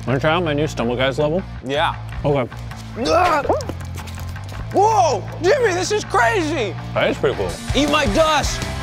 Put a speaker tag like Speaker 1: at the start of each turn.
Speaker 1: Wanna try out my new Stumble Guys level?
Speaker 2: Yeah.
Speaker 1: Okay.
Speaker 2: Whoa! Jimmy, this is crazy!
Speaker 1: That is pretty cool.
Speaker 2: Eat my dust!